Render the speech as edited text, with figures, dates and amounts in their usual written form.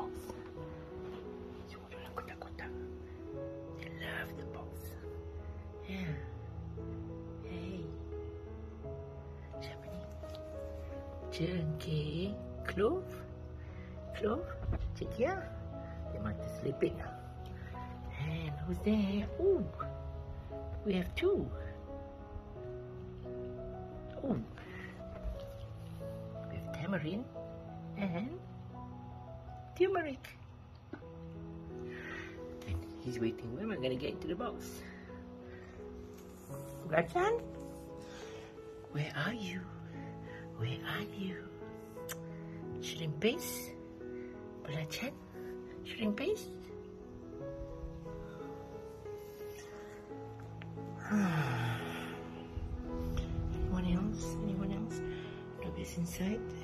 box. Semua dalam kotak-kotak. They love the box. Yeah. Hey. Siapa ni? Jengking. Clove. Clove. Cik Kia. Dia mata selipit lah. And who's there? Ooh. We have two. Oh. We have Tamarind and turmeric. And he's waiting. When am I going to get into the box? Belacan? Where are you? Where are you? Shrimp paste? Belacan? Shrimp paste? Anyone else? Anyone else? Nobody's inside.